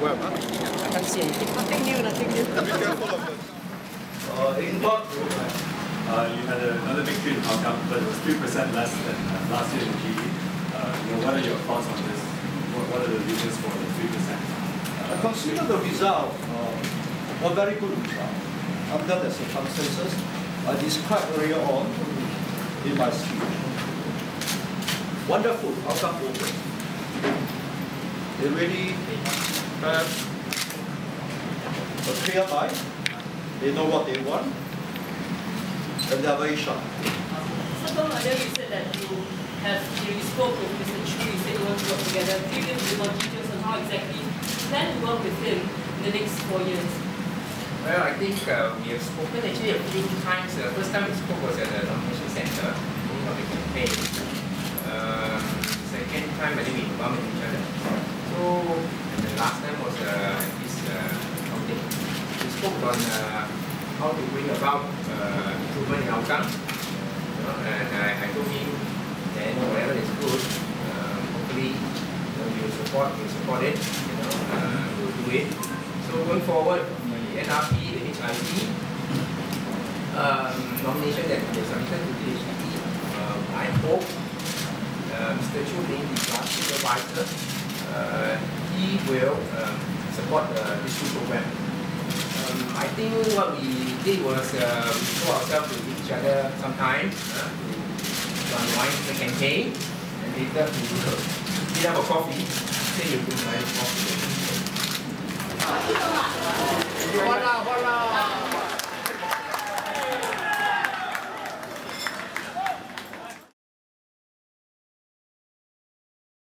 web, huh? I can't see anything. Nothing new, nothing new. Be careful of it. In what group? You had another victory in Hong Kong, but it was 3% less than last year in GE. What are your thoughts on this? What are the reasons for the 3%? I consider the result a very good result under the circumstances I described earlier on in my speech. Wonderful outcome over. They really have a clear mind. They know what they want, and they are very sharp. So earlier you said that you spoke with Mr. Chu, you said you want to work together. Can you give a bit more details on how exactly you plan to work with him in the next 4 years? Well, I think we have spoken actually a few times. The first time we spoke was at the nomination center of the campaign. Second time I think we bumped into each other. So, and the last time was at this outing. We spoke on how to bring about improvement in outcome. And I told him that whatever is good, hopefully we'll support it, we'll do it. So going forward, the NRP, the HIP nomination that we have submitted to the HIP, I hope Mr. Chu being the class supervisor, he will support this program. I think what we did was we told ourselves to give each other some time to unwind the campaign, and later to meet up a coffee, say you could buy coffee. Voila, voila.